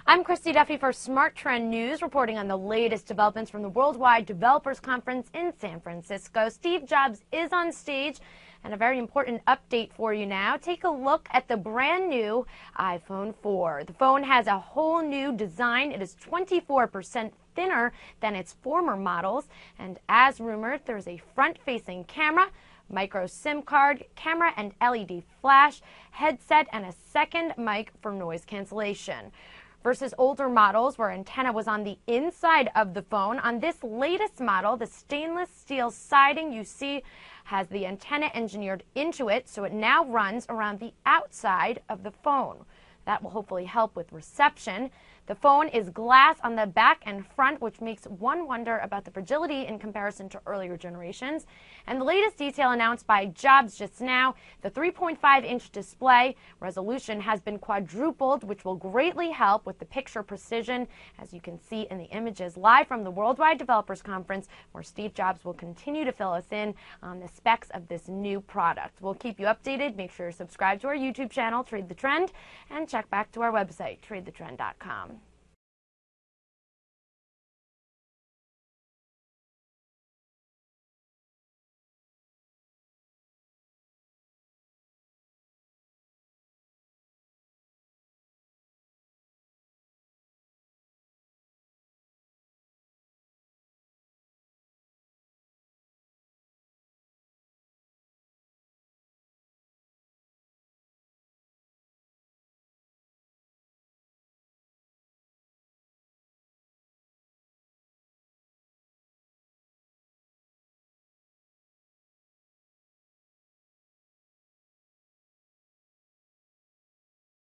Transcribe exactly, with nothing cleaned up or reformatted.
I'm Christy Duffy for Smart Trend News, reporting on the latest developments from the Worldwide Developers Conference in San Francisco. Steve Jobs is on stage, and a very important update for you now. Take a look at the brand new iPhone four. The phone has a whole new design. It is twenty-four percent thinner than its former models, and as rumored, there's a front-facing camera, micro SIM card, camera and L E D flash, headset, and a second mic for noise cancellation. Versus older models where antenna was on the inside of the phone, on this latest model, the stainless steel siding you see has the antenna engineered into it, so it now runs around the outside of the phone. That will hopefully help with reception. The phone is glass on the back and front, which makes one wonder about the fragility in comparison to earlier generations. And the latest detail announced by Jobs just now, the three point five inch display resolution has been quadrupled, which will greatly help with the picture precision, as you can see in the images live from the Worldwide Developers Conference, where Steve Jobs will continue to fill us in on the specs of this new product. We'll keep you updated. Make sure you're subscribed to our YouTube channel, Trade the Trend, and check back to our website, trade the trend dot com.